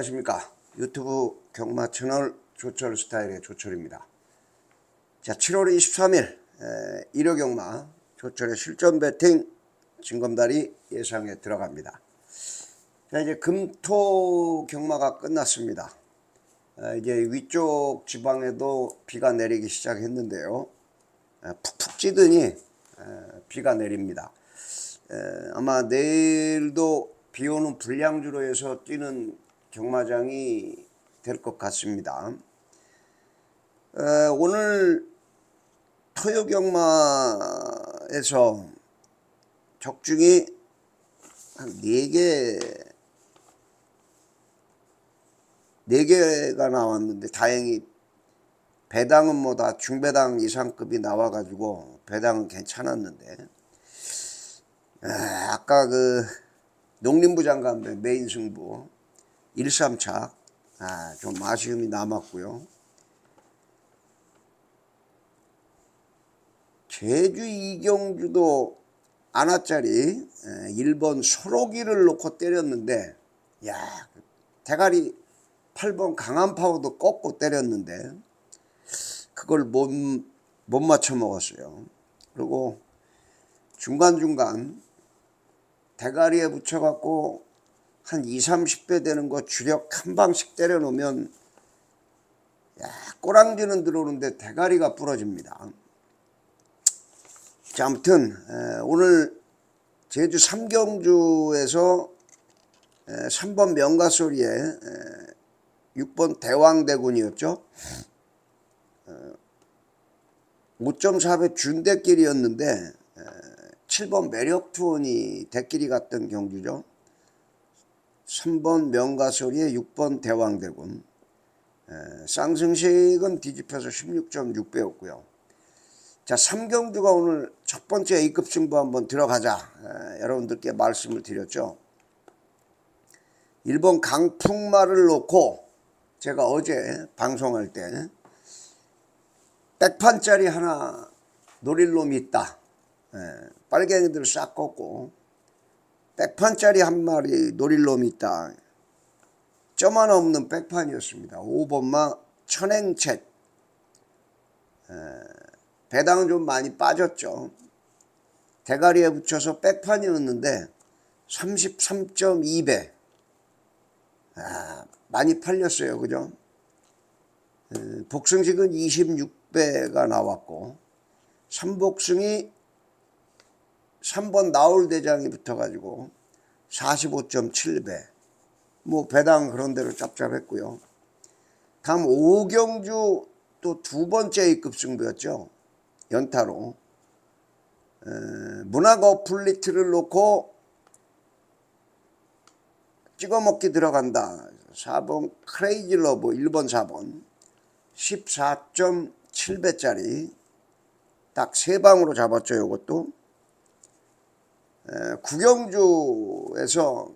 안녕하십니까. 유튜브 경마 채널 조철 스타일의 조철입니다. 자, 7월 23일 일요 경마 조철의 실전 배팅 징검다리 예상에 들어갑니다. 자, 이제 금토 경마가 끝났습니다. 이제 위쪽 지방에도 비가 내리기 시작했는데요. 푹푹 찌더니 비가 내립니다. 아마 내일도 비 오는 불량주로 해서 뛰는 경마장이 될 것 같습니다. 오늘 토요 경마에서 적중이 한 4개가 나왔는데 다행히 배당은 뭐 다 중배당 이상급이 나와가지고 배당은 괜찮았는데 아까 그 농림부 장관배 메인 승부 1-3차 좀 아쉬움이 남았고요. 제주 이경주도 안하짜리 1번 소로기를 놓고 때렸는데 야, 대가리 8번 강한파워도 꺾고 때렸는데 그걸 못 맞춰 먹었어요. 그리고 중간중간 대가리에 붙여갖고 한 20-30배 되는 거 주력 한 방씩 때려 놓으면 꼬랑지는 들어오는데 대가리가 부러집니다. 자, 아무튼 오늘 제주 삼경주에서 3번 명가소리에 6번 대왕대군이었죠. 5.4배 준대길이었는데 7번 매력투원이 대길이 갔던 경주죠. 3번 명가소리에 6번 대왕대군. 쌍승식은 뒤집혀서 16.6배였고요. 자, 삼경주가 오늘 첫 번째 A급 승부 한번 들어가자 여러분들께 말씀을 드렸죠. 1번 강풍말을 놓고 제가 어제 방송할 때 백판짜리 하나 노릴 놈이 있다. 빨갱이들 싹 꺾고 백판짜리 한 마리 노릴 놈이 있다. 점 하나 없는 백판이었습니다. 5번마 천행책. 배당은 좀 많이 빠졌죠. 대가리에 붙여서 백판이었는데 33.2배. 많이 팔렸어요. 그죠? 복승식은 26배가 나왔고 3복승이 3번 나올대장이 붙어가지고 45.7배. 뭐 배당 그런 대로 짭짭했고요. 다음 오경주 또 두 번째 A급 승부였죠. 연타로. 문학 어플리트를 놓고 찍어먹기 들어간다. 4번 크레이지 러브 1번 4번 14.7배짜리 딱 3방으로 잡았죠. 요것도. 구경주에서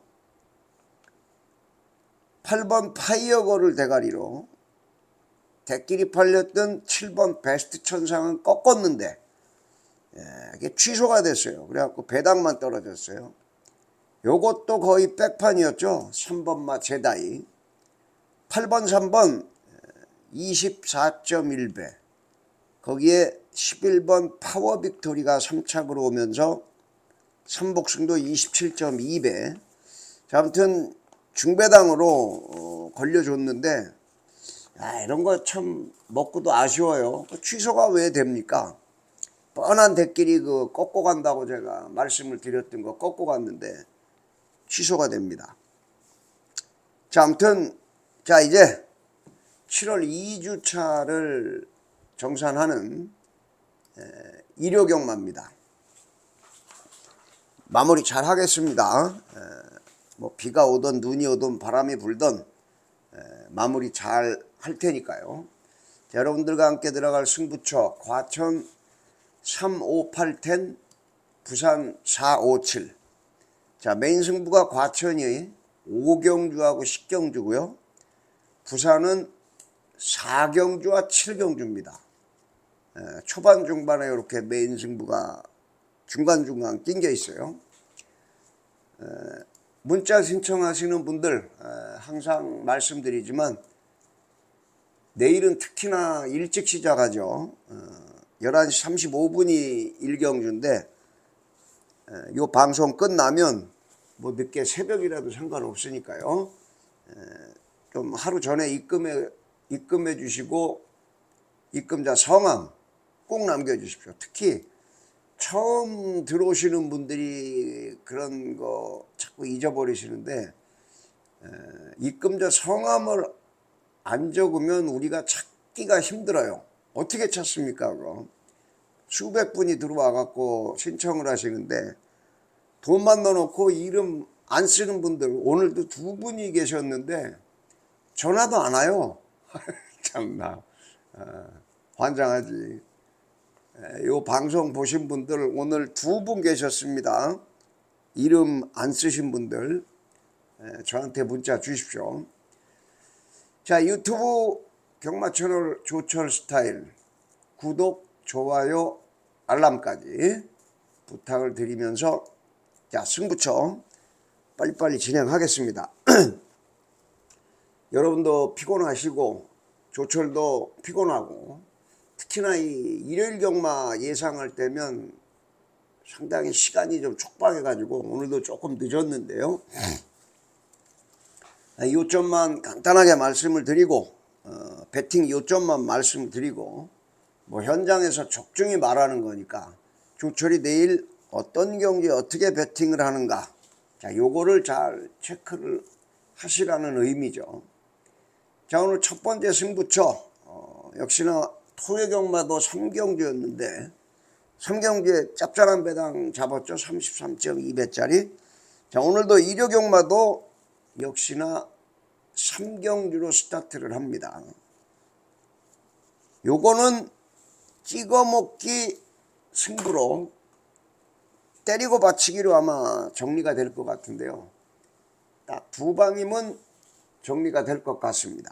8번 파이어걸을 대가리로 대끼리 팔렸던 7번 베스트 천상은 꺾었는데 이게 취소가 됐어요. 그래갖고 배당만 떨어졌어요. 요것도 거의 백판이었죠. 3번마 제다이 8번 3번 24.1배 거기에 11번 파워 빅토리가 3착으로 오면서 3복승도 27.2배. 자, 아무튼 중배당으로 걸려줬는데 이런 거 참 먹고도 아쉬워요. 취소가 왜 됩니까? 뻔한 대끼리 그 꺾고 간다고 제가 말씀을 드렸던 거 꺾고 갔는데 취소가 됩니다. 자, 아무튼 자, 이제 7월 2주차를 정산하는 일요 경마입니다. 마무리 잘 하겠습니다. 뭐 비가 오든 눈이 오든 바람이 불든 마무리 잘 할 테니까요. 자, 여러분들과 함께 들어갈 승부처 과천 35810 부산 457. 자, 메인 승부가 과천이 오경주하고 10경주고요. 부산은 4경주와 7경주입니다. 초반 중반에 이렇게 메인 승부가 중간중간 낑겨 있어요. 문자 신청하시는 분들 항상 말씀드리지만 내일은 특히나 일찍 시작하죠. 11시 35분이 일경주인데 이 방송 끝나면 뭐 늦게 새벽이라도 상관없으니까요. 좀 하루 전에 입금해 주시고 입금자 성함 꼭 남겨주십시오. 특히 처음 들어오시는 분들이 그런 거 자꾸 잊어버리시는데 입금자 성함을 안 적으면 우리가 찾기가 힘들어요. 어떻게 찾습니까? 그럼 수백 분이 들어와 갖고 신청을 하시는데 돈만 넣어놓고 이름 안 쓰는 분들 오늘도 2분이 계셨는데 전화도 안 와요. 참나 환장하지. 이 방송 보신 분들 오늘 2분 계셨습니다. 이름 안 쓰신 분들 저한테 문자 주십시오. 자, 유튜브 경마채널 조철 스타일 구독, 좋아요, 알람까지 부탁을 드리면서 자, 승부처 빨리빨리 진행하겠습니다. 여러분도 피곤하시고 조철도 피곤하고 특히나 이 일요일 경마 예상할 때면 상당히 시간이 좀 촉박해 가지고 오늘도 조금 늦었는데요. 요점만 간단하게 말씀을 드리고 배팅 요점만 말씀드리고 뭐 현장에서 적중히 말하는 거니까 조철이 내일 어떤 경기에 어떻게 배팅을 하는가, 자 요거를 잘 체크를 하시라는 의미죠. 자, 오늘 첫 번째 승부처 역시나 토요 경마도 3경주였는데 3경주에 짭짤한 배당 잡았죠. 33.2배짜리. 자, 오늘도 일요 경마도 역시나 3경주로 스타트를 합니다. 요거는 찍어먹기 승부로 때리고 받치기로 아마 정리가 될 것 같은데요. 딱 2방이면 정리가 될 것 같습니다.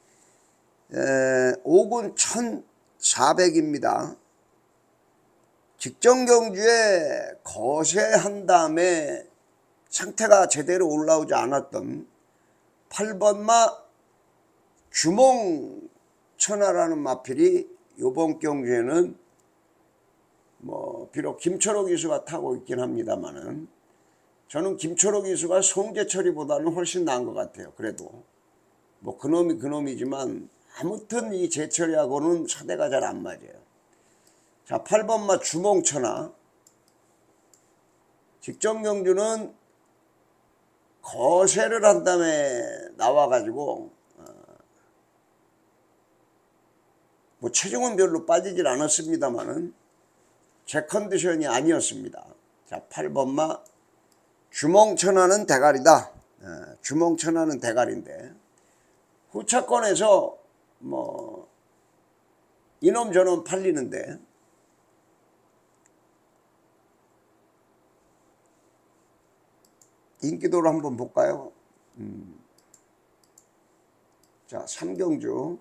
5군 1400입니다. 직전 경주에 거세한 다음에 상태가 제대로 올라오지 않았던 8번마 주몽천하라는 마필이 이번 경주에는 뭐 비록 김철호 기수가 타고 있긴 합니다만은 저는 김철호 기수가 송재철이보다는 훨씬 나은 것 같아요. 그래도 뭐 그놈이 그놈이지만 아무튼 이 재철이하고는 사대가 잘 안 맞아요. 자, 8번마 주몽천하 직전 경주는 거세를 한 다음에 나와가지고 뭐 체중은 별로 빠지질 않았습니다만은 제 컨디션이 아니었습니다. 자, 8번마 주몽천하는 대가리다. 주몽천하는 대가리인데 후차권에서 뭐 이놈 저놈 팔리는데 인기도를 한번 볼까요? 자, 3경주가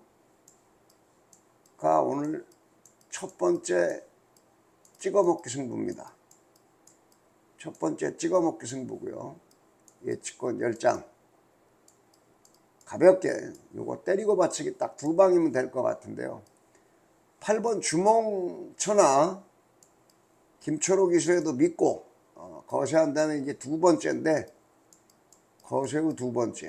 오늘 첫 번째 찍어먹기 승부입니다. 첫 번째 찍어먹기 승부고요. 예측권 10장. 가볍게 요거 때리고 받치기 딱 2방이면 될 것 같은데요. 8번 주몽천하 김철호 기수에도 믿고 거세한 다음에 이제 2번째인데 거세 후 2번째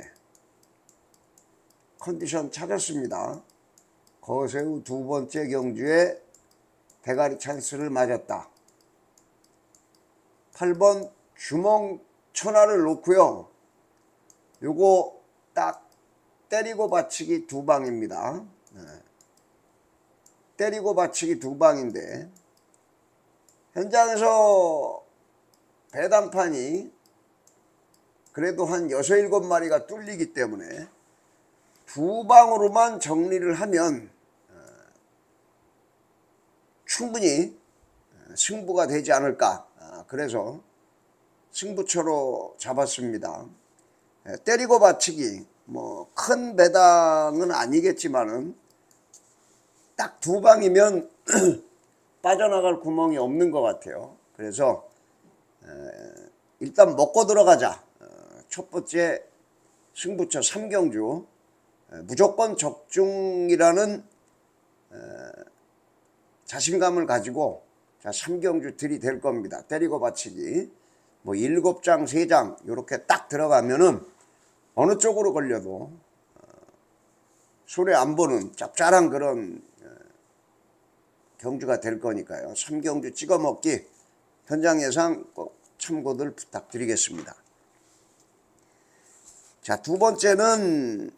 컨디션 찾았습니다. 거세 후 2번째 경주에 대가리 찬스를 맞았다. 8번 주몽천하를 놓고요. 요거 딱 때리고 받치기 2방입니다. 때리고 받치기 2방인데 현장에서 배당판이 그래도 한 6, 7마리가 뚫리기 때문에 2방으로만 정리를 하면 충분히 승부가 되지 않을까. 그래서 승부처로 잡았습니다. 때리고 받치기 뭐 큰 배당은 아니겠지만은 딱 2방이면 빠져나갈 구멍이 없는 것 같아요. 그래서 일단 먹고 들어가자. 첫 번째 승부처 3경주 무조건 적중이라는 자신감을 가지고 자 3경주 들이댈 겁니다. 때리고 받치기 뭐 7장 3장 이렇게 딱 들어가면은 어느 쪽으로 걸려도 손해 안 보는 짭짤한 그런 경주가 될 거니까요. 3경주 찍어먹기 현장 예상 꼭 참고들 부탁드리겠습니다. 자, 두 번째는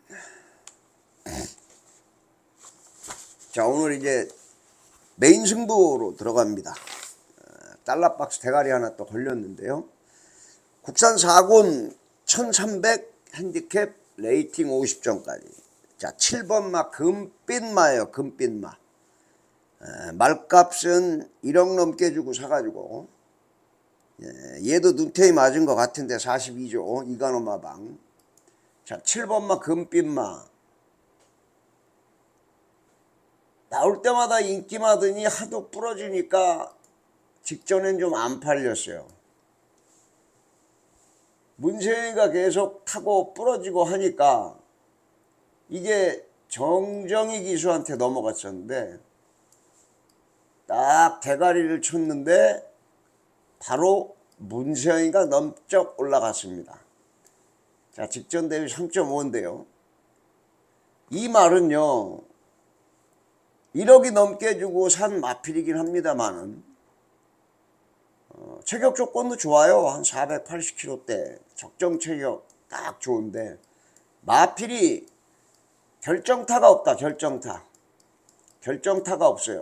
자 오늘 이제 메인 승부로 들어갑니다. 달러박스 대가리 하나 또 걸렸는데요. 국산 4군 1300 핸디캡 레이팅 50점까지. 자 7번마 금빛마예요. 금빛마. 말값은 1억 넘게 주고 사가지고 얘도 눈탱이 맞은 것 같은데 42조 이간호마방. 자 7번마 금빛마 나올 때마다 인기마더니 하도 부러지니까 직전엔 좀 안 팔렸어요. 문세영이가 계속 타고 부러지고 하니까 이게 정정희 기수한테 넘어갔었는데 딱 대가리를 쳤는데 바로 문세영이가 넘쩍 올라갔습니다. 자 직전 대비 3.5인데요. 이 말은요 1억이 넘게 주고 산 마필이긴 합니다만은 체격 조건도 좋아요. 한 480kg대 적정 체격 딱 좋은데 마필이 결정타가 없다. 결정타가 없어요.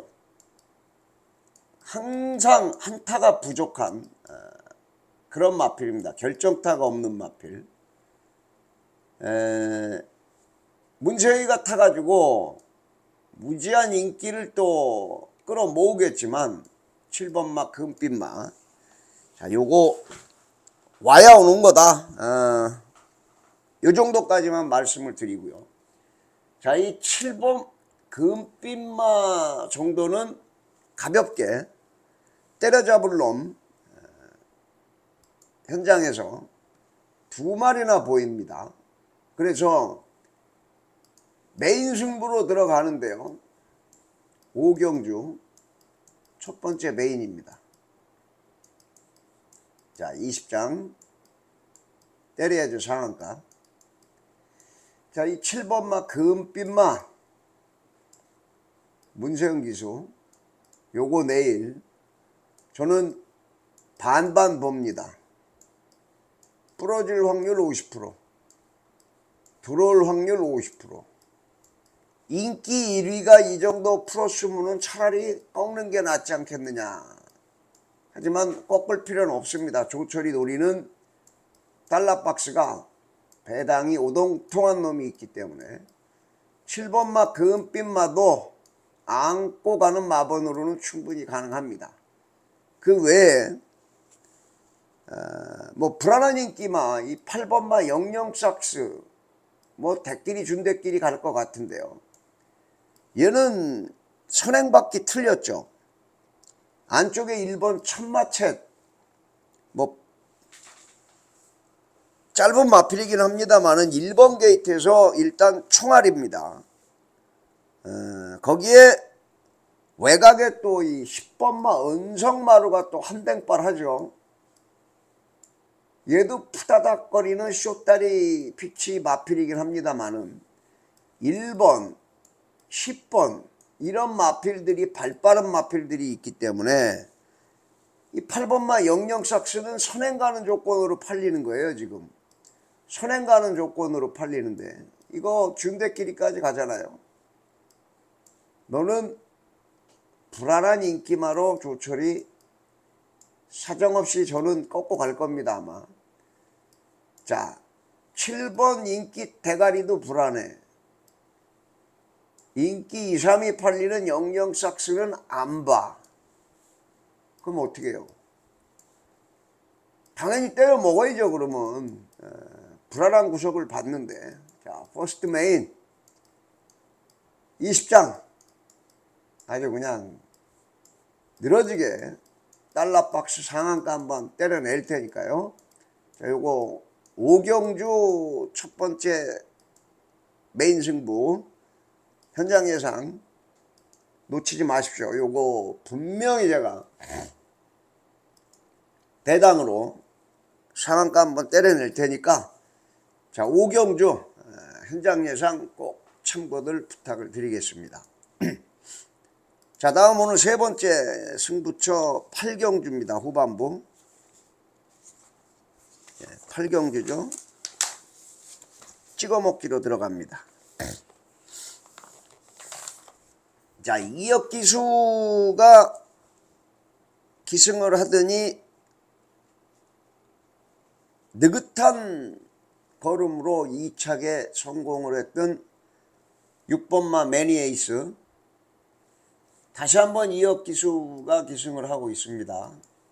항상 한타가 부족한 그런 마필입니다. 결정타가 없는 마필. 문세영이가 타가지고 무지한 인기를 또 끌어모으겠지만 7번마 금빛마 자 요거 와야 오는 거다. 요 정도까지만 말씀을 드리고요. 자 이 7번 금빛마 정도는 가볍게 때려잡을 놈 현장에서 2마리나 보입니다. 그래서 메인 승부로 들어가는데요. 5경주 첫 번째 메인입니다. 자 20장 때려야죠. 상한가. 자 이 7번마 금빛마 문세영 기수 요거 내일 저는 반반 봅니다. 부러질 확률 50% 들어올 확률 50% 인기 1위가 이 정도 풀었으면 차라리 꺾는 게 낫지 않겠느냐. 하지만 꺾을 필요는 없습니다. 조철이 노리는 달러박스가 배당이 오동통한 놈이 있기 때문에 7번마 금빛마도 안고 가는 마번으로는 충분히 가능합니다. 그 외에 뭐 불안한 인기마 이 8번마 영영삭스 뭐 대끼리 준대끼리 갈 것 같은데요. 얘는 선행받기 틀렸죠. 안쪽에 1번 천마챗 뭐 짧은 마필이긴 합니다만은 1번 게이트에서 일단 총알입니다. 거기에 외곽에 또 이 10번마 은성마루가 또 한댕발 하죠. 얘도 푸다닥거리는 쇼다리 피치 마필이긴 합니다만은 1번, 10번 이런 마필들이 발빠른 마필들이 있기 때문에 이 8번마 영영삭스는 선행 가는 조건으로 팔리는 거예요. 지금 선행 가는 조건으로 팔리는데 이거 준대끼리까지 가잖아요. 너는 불안한 인기마로 조철이 사정없이 저는 꺾고 갈 겁니다. 아마. 자 7번 인기 대가리도 불안해. 인기 2, 3이 팔리는 영영삭스는 안 봐. 그럼 어떻게 해요? 당연히 때려 먹어야죠. 그러면 불안한 구석을 봤는데 자 퍼스트 메인 20장 아주 그냥 늘어지게 달러박스 상한가 한번 때려낼 테니까요. 자 요거 오경주 첫 번째 메인 승부 현장 예상 놓치지 마십시오. 요거 분명히 제가 대당으로 상한가 한번 때려낼 테니까 자, 오경주 현장 예상 꼭 참고들 부탁을 드리겠습니다. 자, 다음 오늘 세 번째 승부처 팔경주입니다. 후반부. 8경주죠. 찍어먹기로 들어갑니다. 자, 이혁기수가 기승을 하더니 느긋한 걸음으로 2착에 성공을 했던 6번마 매니에이스. 다시 한번 이혁기수가 기승을 하고 있습니다.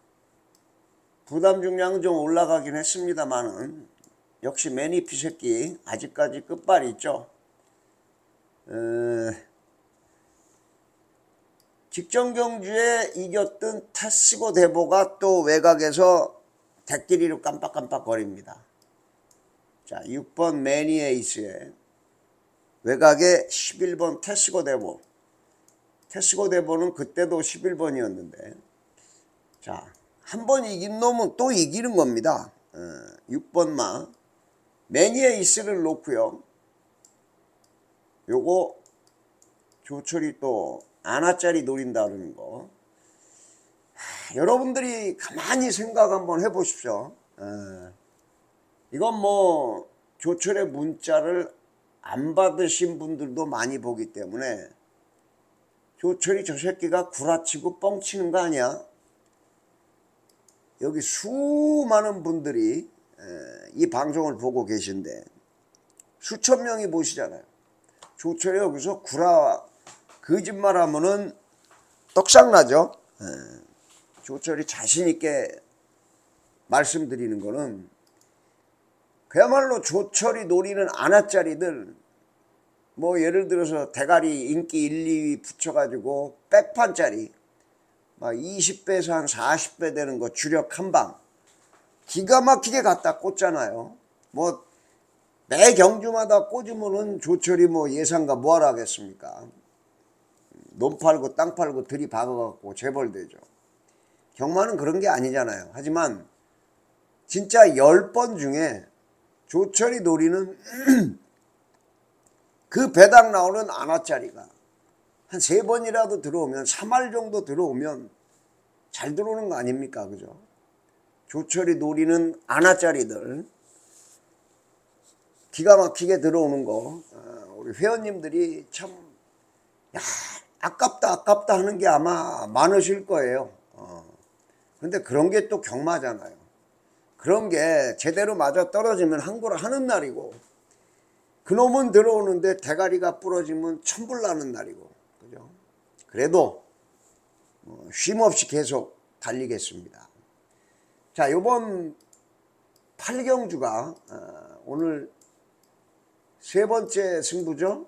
부담 중량은 좀 올라가긴 했습니다만은 역시 매니피 새끼 아직까지 끝발이 있죠. 직전 경주에 이겼던 타스고 대보가 또 외곽에서 대끼리로 깜빡깜빡 거립니다. 자, 6번 매니에이스의 외곽에 11번 타스고 대보. 타스고 대보는 그때도 11번이었는데 자, 한 번 이긴 놈은 또 이기는 겁니다. 6번마 매니에이스를 놓고요. 요거 조철이 또 아나짜리 노린다는 거. 여러분들이 가만히 생각 한번 해보십시오. 이건 뭐 조철의 문자를 안 받으신 분들도 많이 보기 때문에 조철이 저 새끼가 구라치고 뻥치는 거 아니야? 여기 수많은 분들이 이 방송을 보고 계신데 수천 명이 보시잖아요. 조철이 여기서 거짓말하면은 떡상나죠. 조철이 자신있게 말씀드리는 거는 그야말로 조철이 노리는 아나짜리들 뭐 예를 들어서 대가리 인기 1, 2위 붙여가지고 백판짜리 막 20배에서 한 40배 되는 거 주력 한방 기가 막히게 갖다 꽂잖아요. 뭐 매 경주마다 꽂으면은 조철이 뭐 예상가 뭐하러 하겠습니까? 논 팔고 땅 팔고 들이박아갖고 재벌되죠. 경마는 그런 게 아니잖아요. 하지만 진짜 10번 중에 조철이 노리는 그 배당 나오는 아나짜리가 한 3번이라도 들어오면 3할 정도 들어오면 잘 들어오는 거 아닙니까? 그죠? 조철이 노리는 아나짜리들 기가 막히게 들어오는 거 우리 회원님들이 참 야, 아깝다 하는 게 아마 많으실 거예요. 근데 그런 게 또 경마잖아요. 그런 게 제대로 맞아 떨어지면 항고를 하는 날이고 그놈은 들어오는데 대가리가 부러지면 천불 나는 날이고 그죠? 그래도 쉼없이 계속 달리겠습니다. 자, 요번 8경주가 오늘 세 번째 승부죠.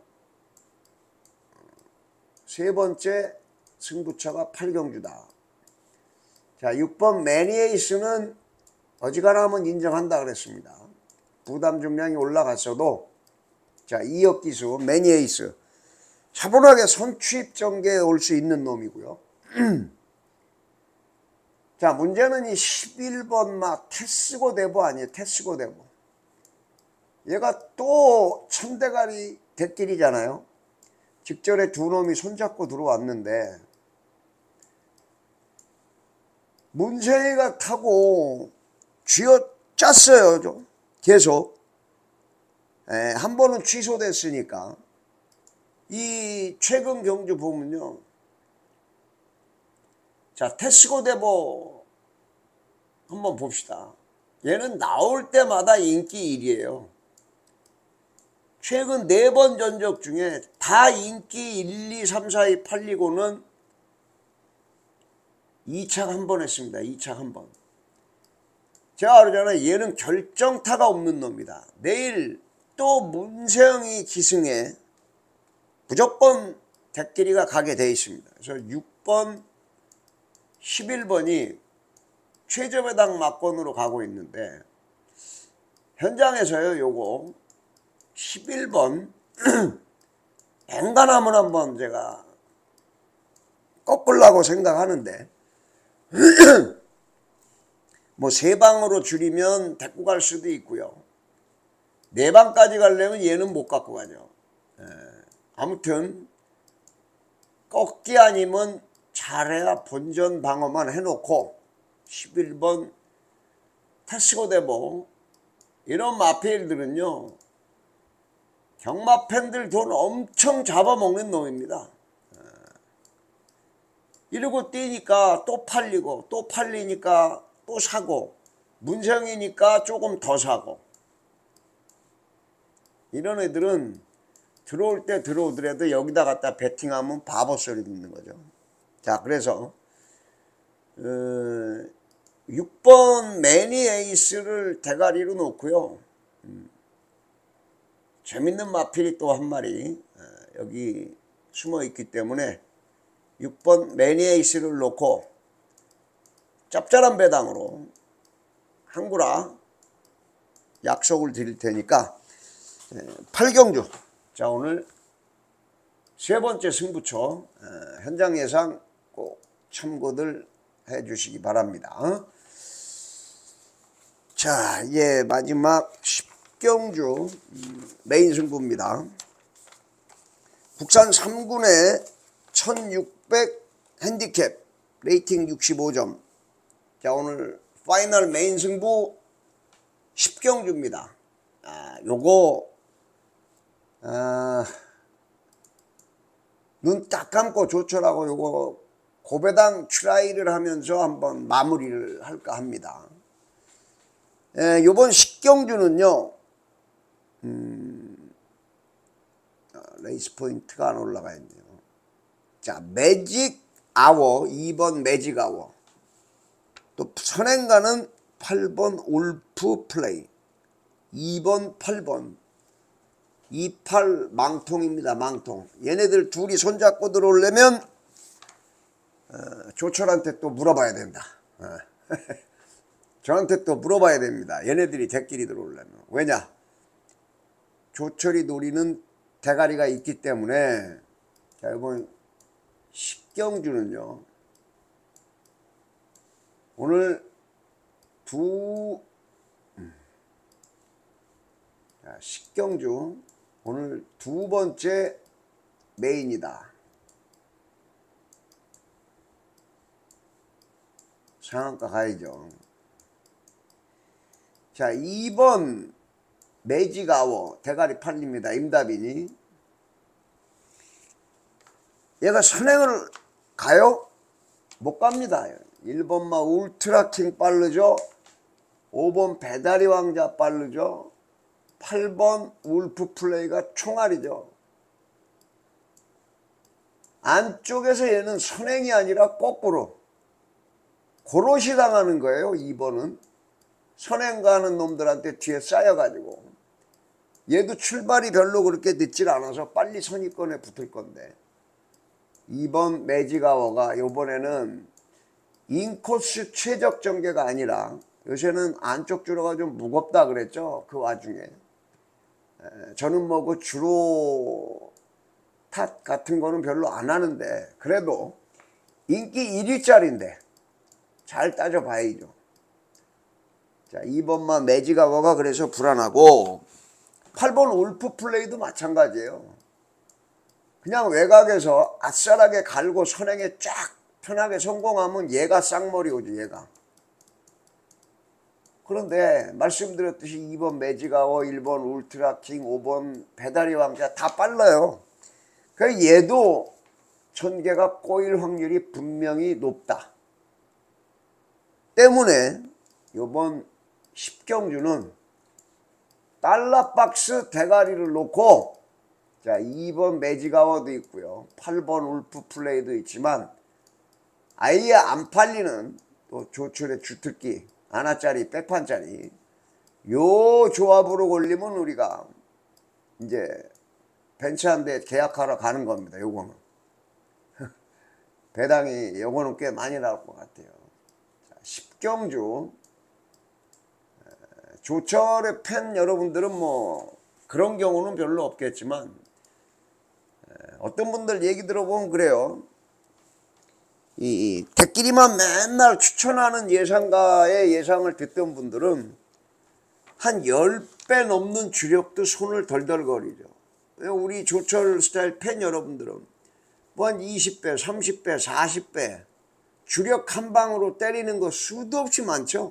세 번째 승부처가 8경주다. 자, 6번 매니에이스는 어지간하면 인정한다 그랬습니다. 부담 중량이 올라갔어도 자, 이혁기수 매니에이스 차분하게 선취입 전개에 올 수 있는 놈이고요. 자, 문제는 이 11번 막 테스고 대보 아니에요. 테스고 대보. 얘가 또 천대가리 대길이잖아요. 직전에 두 놈이 손잡고 들어왔는데 문세희가 타고 쥐어짰어요. 좀 계속. 한 번은 취소됐으니까 이 최근 경주 보면요. 자, 테스고 대보 한번 봅시다. 얘는 나올 때마다 인기 1위에요. 최근 4번 전적 중에 다 인기 1, 2, 3, 4, 2 팔리고는 2착 한 번 했습니다. 2착 한 번. 제가 그러잖아요. 얘는 결정타가 없는 놈이다. 내일 또 문세영이 기승에 무조건 대끼리가 가게 돼 있습니다. 그래서 6번, 11번이 최저배당 막권으로 가고 있는데 현장에서요 요거 11번 엔간하면 한번 제가 꺾으려고 생각하는데 뭐 3방으로 줄이면 데리고 갈 수도 있고요. 4방까지 가려면 얘는 못 갖고 가죠. 아무튼 꺾기 아니면 잘해야 본전 방어만 해놓고 11번 테스코데모 이런 마필들은요 경마 팬들 돈 엄청 잡아먹는 놈입니다. 이러고 뛰니까 또 팔리고 또 팔리니까 또 사고 문성이니까 조금 더 사고 이런 애들은 들어올 때 들어오더라도 여기다 갖다 베팅하면 바보 소리 듣는 거죠. 자, 그래서 6번 매니 에이스를 대가리로 놓고요. 재밌는 마필이 또 한 마리 여기 숨어 있기 때문에 6번 매니 에이스를 놓고 짭짤한 배당으로 한구라 약속을 드릴 테니까 8경주. 자, 오늘 3번째 승부처 현장 예상 꼭 참고들 해 주시기 바랍니다. 자, 이제 마지막 10경주 메인 승부입니다. 국산 3군의 1600 핸디캡 레이팅 65점. 자, 오늘 파이널 메인 승부 10경주입니다. 요거 눈 딱 감고 조철하고 요거 고배당 트라이를 하면서 한번 마무리를 할까 합니다. 요번 10경주는요 레이스 포인트가 안 올라가 있네요. 자, 매직 아워 2번 매직 아워, 또 선행가는 8번 울프 플레이, 2번 8번 28 망통입니다. 망통. 얘네들 둘이 손잡고 들어오려면 조철한테 또 물어봐야 된다. 저한테 또 물어봐야 됩니다. 얘네들이 대끼리 들어오려면. 왜냐? 조철이 노리는 대가리가 있기 때문에. 자, 이번 10경주는요 오늘 10경주 오늘 2번째 메인이다. 상한가 가야죠. 자, 2번 매직아워 대가리 팔립니다. 임다빈이. 얘가 선행을 가요? 못 갑니다. 1번마 울트라킹 빠르죠. 5번 배다리 왕자 빠르죠. 8번 울프 플레이가 총알이죠. 안쪽에서 얘는 선행이 아니라 거꾸로 고로시 당하는 거예요. 2번은 선행 가는 놈들한테 뒤에 쌓여가지고. 얘도 출발이 별로 그렇게 늦질 않아서 빨리 선입권에 붙을 건데 2번 매직아워가 요번에는 인코스 최적 전개가 아니라 요새는 안쪽 주로가 좀 무겁다 그랬죠. 그 와중에 저는 뭐 그 주로 탓 같은 거는 별로 안 하는데 그래도 인기 1위짜리인데 잘 따져봐야죠. 자, 2번만 매직아워가 그래서 불안하고 8번 울프 플레이도 마찬가지예요. 그냥 외곽에서 아싸하게 갈고 선행에 쫙 편하게 성공하면 얘가 쌍머리 오지, 얘가. 그런데 말씀드렸듯이 2번 매직아워, 1번 울트라킹, 5번 배다리 왕자 다 빨라요. 그래서 얘도 전개가 꼬일 확률이 분명히 높다. 때문에 이번 10경주는 달러박스 대가리를 놓고 자, 2번 매직아워도 있고요. 8번 울프 플레이도 있지만 아예 안 팔리는 또 조철의 주특기 하나짜리 백판짜리 요 조합으로 걸리면 우리가 이제 벤츠 한 대 계약하러 가는 겁니다. 요거는 배당이 요거는 꽤 많이 나올 것 같아요. 자, 10경주 조철의 팬 여러분들은 뭐 그런 경우는 별로 없겠지만 어떤 분들 얘기 들어보면 그래요. 이 대끼리만 맨날 추천하는 예상가의 예상을 듣던 분들은 한 10배 넘는 주력도 손을 덜덜거리죠. 우리 조철 스타일 팬 여러분들은 뭐 한 20배, 30배, 40배 주력 한 방으로 때리는 거 수도 없이 많죠.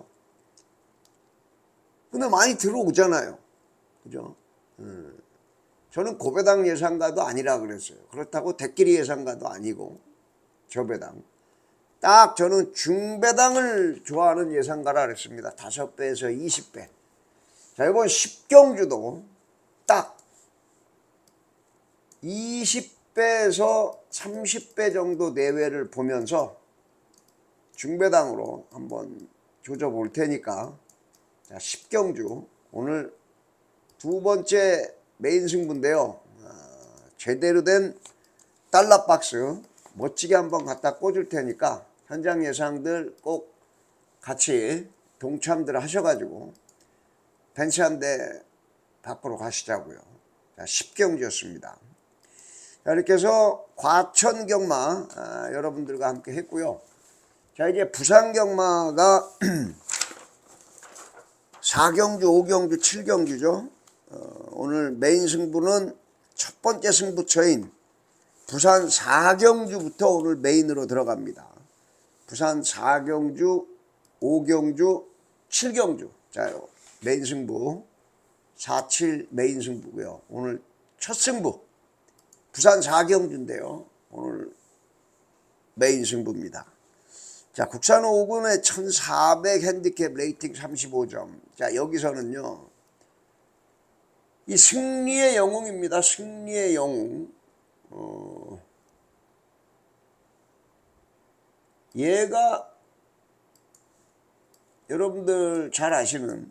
근데 많이 들어오잖아요. 그죠? 저는 고배당 예상가도 아니라 그랬어요. 그렇다고 대끼리 예상가도 아니고 저배당. 딱 저는 중배당을 좋아하는 예상가라 그랬습니다. 5배에서 20배. 자, 이번 10경주도 딱 20배에서 30배 정도 내외를 보면서 중배당으로 한번 조져볼 테니까, 자, 10경주 오늘 두 번째 메인 승부인데요. 제대로 된 달러박스 멋지게 한번 갖다 꽂을 테니까 현장 예상들 꼭 같이 동참들 하셔가지고 벤치 한 대 밖으로 가시자고요. 자, 10경주였습니다. 자, 이렇게 해서 과천 경마 여러분들과 함께 했고요. 자, 이제 부산 경마가 4경주, 5경주, 7경주죠. 오늘 메인 승부는 첫 번째 승부처인 부산 4경주부터 오늘 메인으로 들어갑니다. 부산 4경주, 5경주, 7경주. 자, 메인 승부 4, 7 메인 승부고요. 오늘 첫 승부 부산 4경주인데요. 오늘 메인 승부입니다. 자, 국산 5군의 1400 핸디캡 레이팅 35점. 자, 여기서는요, 이 승리의 영웅입니다. 승리의 영웅. 얘가 여러분들 잘 아시는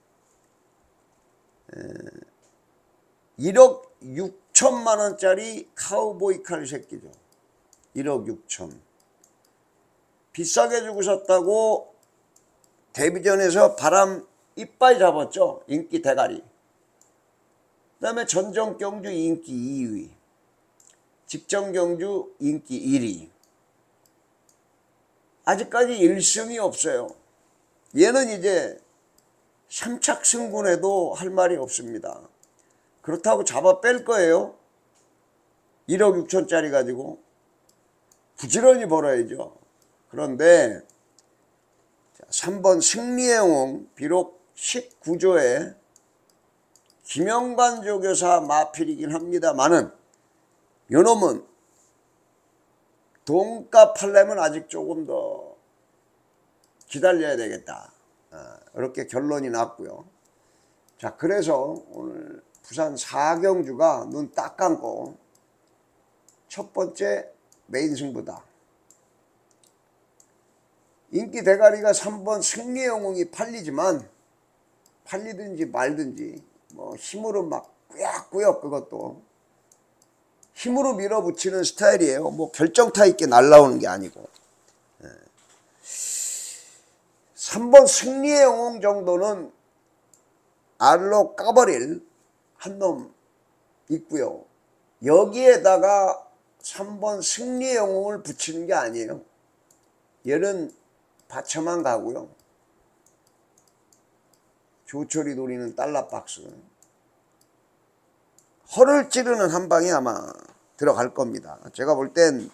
1억 6천만 원짜리 카우보이 칼 새끼죠. 1억 6천. 비싸게 주고 샀다고 데뷔전에서 바람 이빨 잡았죠. 인기 대가리. 그 다음에 전정경주 인기 2위. 직전경주 인기 1위. 아직까지 1승이 없어요. 얘는 이제 3착 승군에도 할 말이 없습니다. 그렇다고 잡아 뺄 거예요. 1억 6천짜리 가지고 부지런히 벌어야죠. 그런데 3번 승리의 영웅, 비록 19조에 김영관 조교사 마필이긴 합니다만은 요놈은 돈값 하려면 아직 조금 더 기다려야 되겠다. 이렇게 결론이 났고요. 자, 그래서 오늘 부산 4경주가 눈 딱 감고 첫 번째 메인 승부다. 인기 대가리가 3번 승리의 영웅이 팔리지만 팔리든지 말든지 뭐 힘으로 막 꾸역꾸역 그것도 힘으로 밀어붙이는 스타일이에요. 뭐 결정타 있게 날라오는 게 아니고. 3번 승리의 영웅 정도는 알로 까버릴 한 놈 있고요. 여기에다가 3번 승리의 영웅을 붙이는 게 아니에요. 얘는 받쳐만 가고요. 조철이 노리는 달러박스. 허를 찌르는 한 방이 아마 들어갈 겁니다. 제가 볼 땐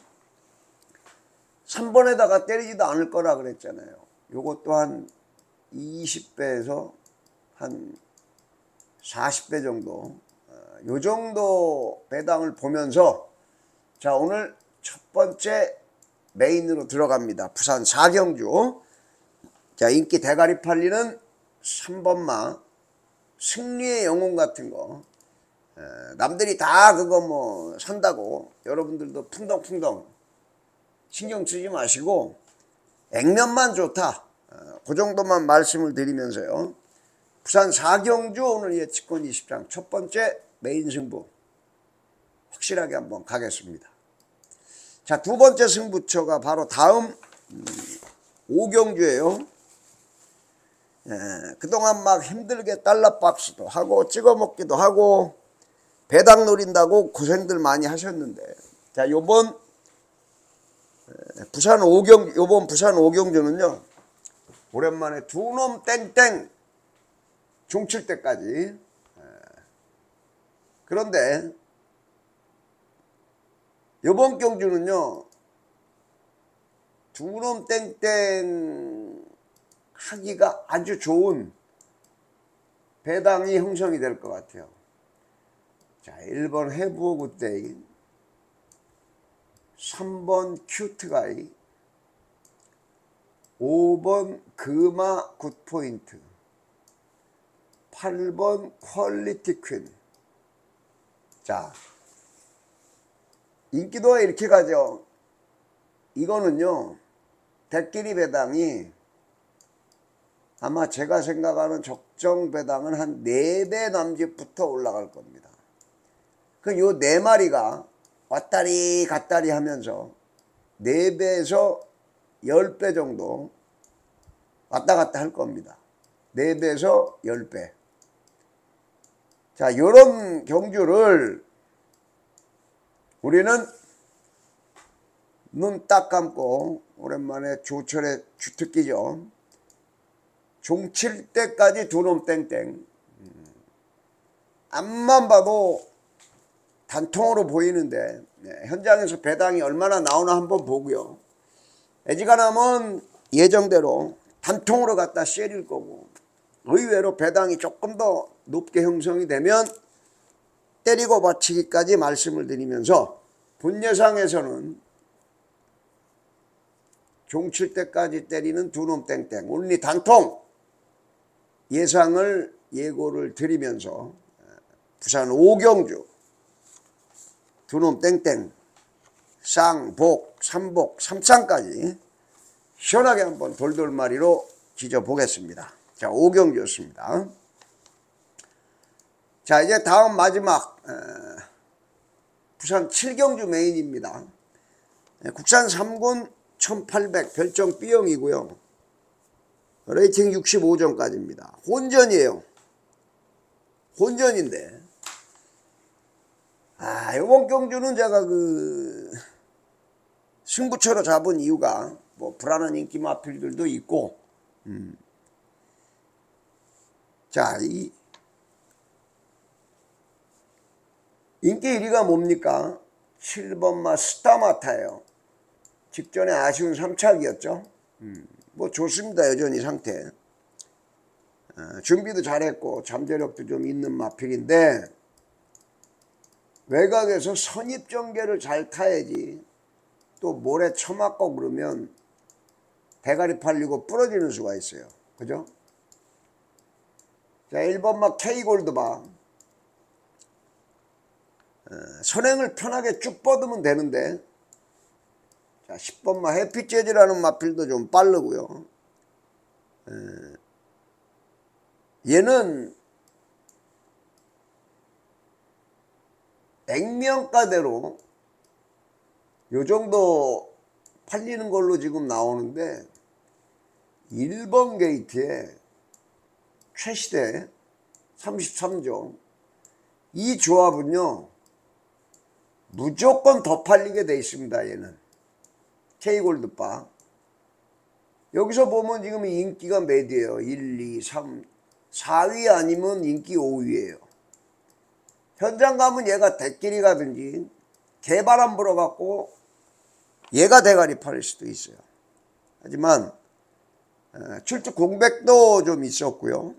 3번에다가 때리지도 않을 거라 그랬잖아요. 요것도 한 20배에서 한 40배 정도, 요 정도 배당을 보면서 자, 오늘 첫 번째 메인으로 들어갑니다. 부산 4경주. 자, 인기 대가리 팔리는 3번마 승리의 영웅 같은 거, 남들이 다 그거 뭐 산다고 여러분들도 풍덩풍덩 신경 쓰지 마시고 액면만 좋다, 그 정도만 말씀을 드리면서요. 부산 4경주 오늘 예측권 20장 첫 번째 메인 승부 확실하게 한번 가겠습니다. 자, 두 번째 승부처가 바로 다음 5경주예요. 그동안 막 힘들게 달러박스도 하고 찍어 먹기도 하고 배당 노린다고 고생들 많이 하셨는데, 자, 요번 부산 오경주는요, 오랜만에 두 놈 땡땡 종칠 때까지. 그런데 요번 경주는요, 두 놈 땡땡 하기가 아주 좋은 배당이 형성이 될 것 같아요. 자, 1번 해부어 굿데이, 3번 큐트가이, 5번 금화 굿포인트, 8번 퀄리티 퀸. 자, 인기도가 이렇게 가죠. 이거는요, 대끼리 배당이 아마 제가 생각하는 적정 배당은 한 4배 남짓부터 올라갈 겁니다. 그 요 4마리가 왔다리 갔다리 하면서 4배에서 10배 정도 왔다 갔다 할 겁니다. 4배에서 10배. 자, 요런 경주를 우리는 눈 딱 감고, 오랜만에 조철의 주특기죠. 종칠 때까지 두 놈 땡땡. 앞만 봐도 단통으로 보이는데, 현장에서 배당이 얼마나 나오나 한번 보고요. 애지간하면 예정대로 단통으로 갖다 쉐릴 거고, 의외로 배당이 조금 더 높게 형성이 되면 때리고 받치기까지 말씀을 드리면서, 본 예상에서는 종칠 때까지 때리는 두 놈 땡땡, 온리 단통 예상을 예고를 드리면서, 부산 오경주 두 놈 땡땡 쌍복, 삼복, 삼쌍까지 시원하게 한번 돌돌마리로 지져보겠습니다. 자, 오경주였습니다. 자, 이제 다음 마지막 부산 7경주 메인입니다. 국산 3군 1800 별정 B형이고요. 레이팅 65점까지입니다. 혼전이에요. 혼전인데, 요번 경주는 제가 승부처로 잡은 이유가 뭐 불안한 인기 마필들도 있고, 자, 이 인기 1위가 뭡니까? 7번마 스타마타예요. 직전에 아쉬운 3착이었죠. 뭐 좋습니다. 여전히 상태. 준비도 잘했고 잠재력도 좀 있는 마필인데, 외곽에서 선입전개를 잘 타야지 또 모래 쳐맞고 그러면 대가리 팔리고 부러지는 수가 있어요. 그죠? 자, 1번마 K골드바. 선행을 편하게 쭉 뻗으면 되는데, 자, 10번마 해피재즈라는 마필도 좀 빠르고요. 얘는 액면가대로 요 정도 팔리는 걸로 지금 나오는데, 1번 게이트에 최시대 33종 이 조합은요 무조건 더 팔리게 돼 있습니다. 얘는 K골드바. 여기서 보면 지금 인기가 몇이에요? 1, 2, 3, 4위 아니면 인기 5위예요. 현장 가면 얘가 대끼리 가든지 개바람 불어갖고 얘가 대가리 팔릴 수도 있어요. 하지만 출두 공백도 좀 있었고요.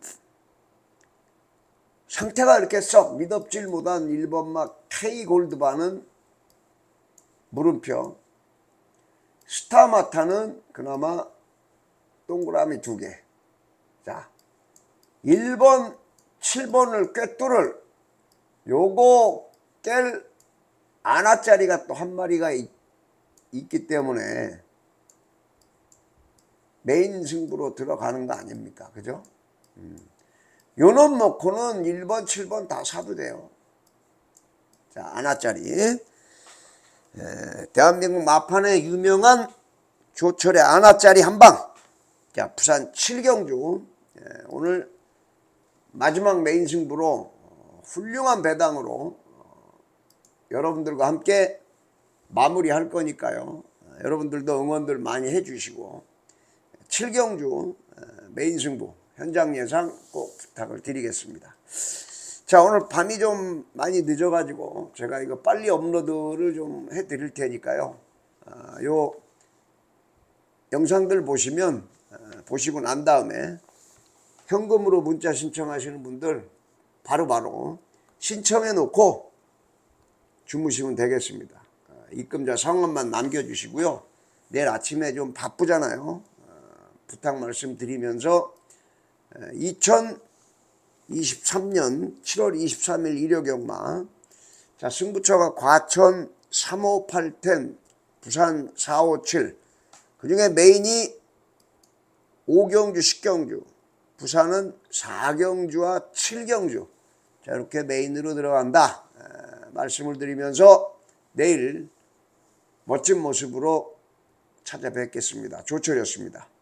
상태가 이렇게 썩 미덥질 못한 1번마 K골드바는 물음표, 스타마타는 그나마 동그라미 2개. 자, 1번, 7번을 꿰뚫을 요거 깰 아나짜리가 또 한 마리가 있기 때문에 메인 승부로 들어가는 거 아닙니까? 그죠? 요놈 놓고는 1번, 7번 다 사도 돼요. 자, 아나짜리. 대한민국 마판의 유명한 조철의 아나짜리 한방. 자, 부산 7경주 오늘 마지막 메인 승부로 훌륭한 배당으로 여러분들과 함께 마무리할 거니까요. 여러분들도 응원들 많이 해주시고 7경주 메인 승부 현장 예상 꼭 부탁을 드리겠습니다. 자, 오늘 밤이 좀 많이 늦어가지고 제가 이거 빨리 업로드를 좀 해드릴 테니까요. 요 영상들 보시면 보시고 난 다음에 현금으로 문자 신청하시는 분들 바로바로 신청해 놓고 주무시면 되겠습니다. 입금자 성함만 남겨주시고요. 내일 아침에 좀 바쁘잖아요. 부탁 말씀드리면서 2023년 7월 23일 일요경마, 자, 승부처가 과천 358텐, 부산 457, 그 중에 메인이 5경주 10경주, 부산은 4경주와 7경주, 자, 이렇게 메인으로 들어간다 말씀을 드리면서 내일 멋진 모습으로 찾아뵙겠습니다. 조철이었습니다.